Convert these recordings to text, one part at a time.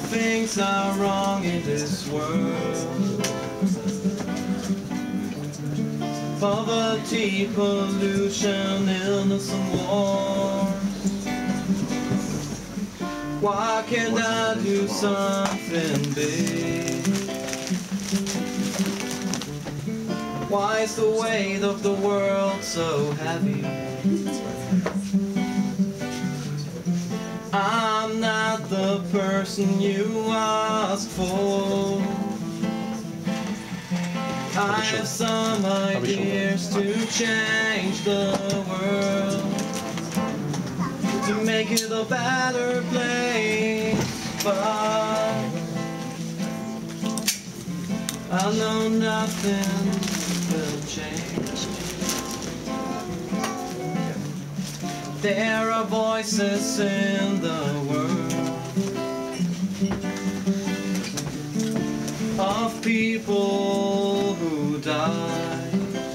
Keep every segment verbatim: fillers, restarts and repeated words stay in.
things are wrong in this world. Poverty, pollution, illness and wars. Why can't I do something big? Why is the weight of the world so heavy? I'm not the person you asked for. I have some ideas to change the world, to make it a better place, but I know nothing will change. There are voices in the world of people who died.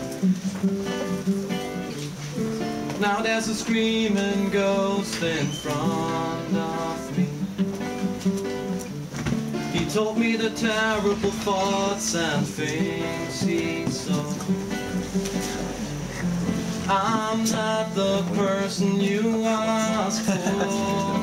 Now there's a screaming ghost in front of me. He told me the terrible thoughts and things he saw. I'm not the person you asked for.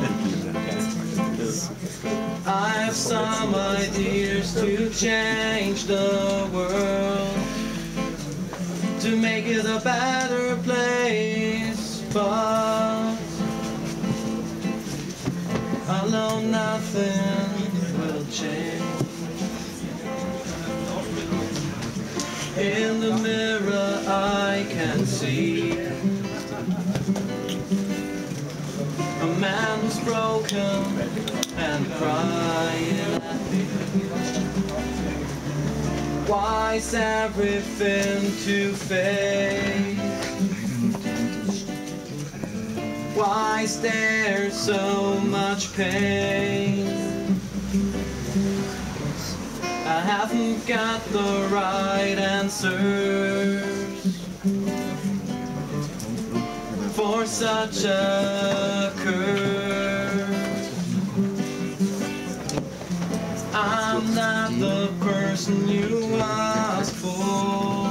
I have some ideas to change the world, to make it a better place, but I know nothing will change. In the mirror I can see a man who's broken and crying at me. Why is everything to fade? Why is there so much pain? I haven't got the right answers for such a curse. I'm not the person you asked for.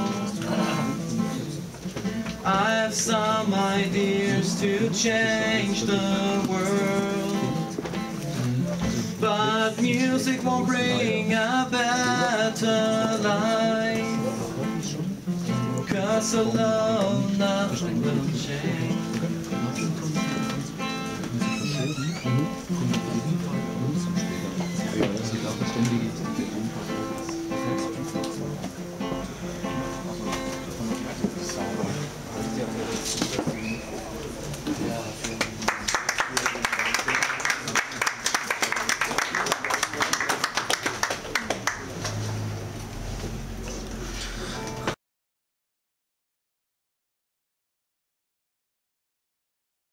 I have some ideas to change the world, but music won't bring a better life, 'cause alone nothing will change.